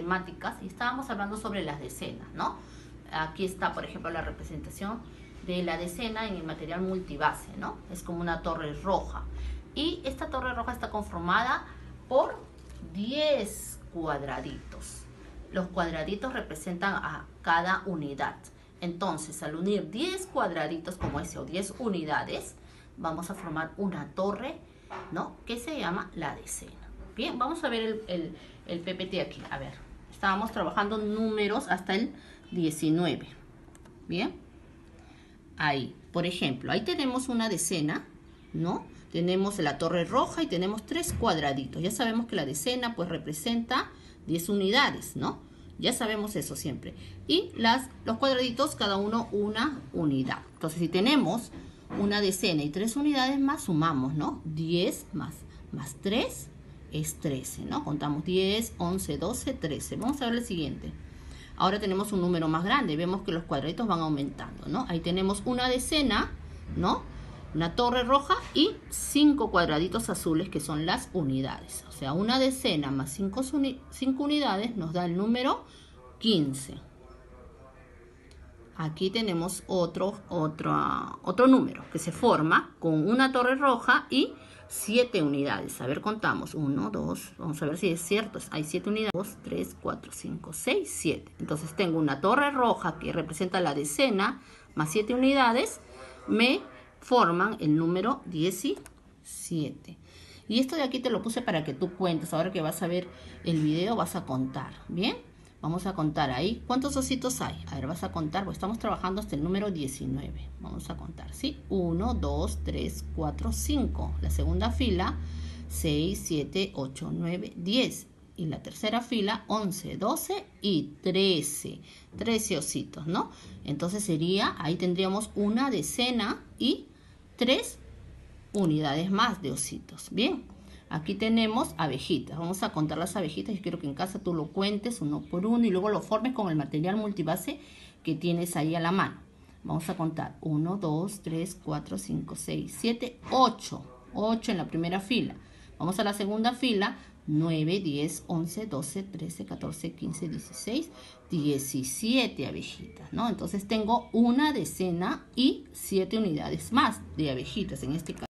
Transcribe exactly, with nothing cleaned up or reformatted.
matemáticas y estábamos hablando sobre las decenas, ¿no? Aquí está, por ejemplo, la representación de la decena en el material multibase, ¿no? Es como una torre roja. Y esta torre roja está conformada por diez cuadraditos. Los cuadraditos representan a cada unidad. Entonces, al unir diez cuadraditos como ese o diez unidades, vamos a formar una torre, ¿no? Que se llama la decena. Bien, vamos a ver el, el, el P P T aquí. A ver, estábamos trabajando números hasta el diecinueve. Bien, ahí, por ejemplo, ahí tenemos una decena, ¿no? Tenemos la torre roja y tenemos tres cuadraditos. Ya sabemos que la decena pues representa diez unidades, ¿no? Ya sabemos eso siempre. Y las, los cuadraditos, cada uno una unidad. Entonces, si tenemos una decena y tres unidades más, sumamos, ¿no? diez más, más tres es trece, ¿no? Contamos diez, once, doce, trece. Vamos a ver el siguiente. Ahora tenemos un número más grande. Vemos que los cuadraditos van aumentando, ¿no? Ahí tenemos una decena, ¿no? Una torre roja y cinco cuadraditos azules que son las unidades. O sea, una decena más cinco, cinco unidades nos da el número quince. Aquí tenemos otro, otro, otro número que se forma con una torre roja y siete unidades. A ver, contamos. uno, dos, vamos a ver si es cierto. Hay siete unidades. dos, tres, cuatro, cinco, seis, siete. Entonces tengo una torre roja que representa la decena más siete unidades. Me forman el número diecisiete. Y esto de aquí te lo puse para que tú cuentes. Ahora que vas a ver el video vas a contar. ¿Bien? Vamos a contar ahí. ¿Cuántos ositos hay? A ver, vas a contar. Pues estamos trabajando hasta el número diecinueve. Vamos a contar, ¿sí? uno, dos, tres, cuatro, cinco. La segunda fila, seis, siete, ocho, nueve, diez. Y la tercera fila, once, doce y trece. trece ositos, ¿no? Entonces sería, ahí tendríamos una decena y tres unidades más de ositos. Bien, aquí tenemos abejitas. Vamos a contar las abejitas. Yo quiero que en casa tú lo cuentes uno por uno y luego lo formes con el material multibase que tienes ahí a la mano. Vamos a contar uno, dos, tres, cuatro, cinco, seis, siete, ocho. ocho en la primera fila. Vamos a la segunda fila. nueve, diez, once, doce, trece, catorce, quince, dieciséis, diecisiete abejitas, ¿no? Entonces tengo una decena y siete unidades más de abejitas en este caso.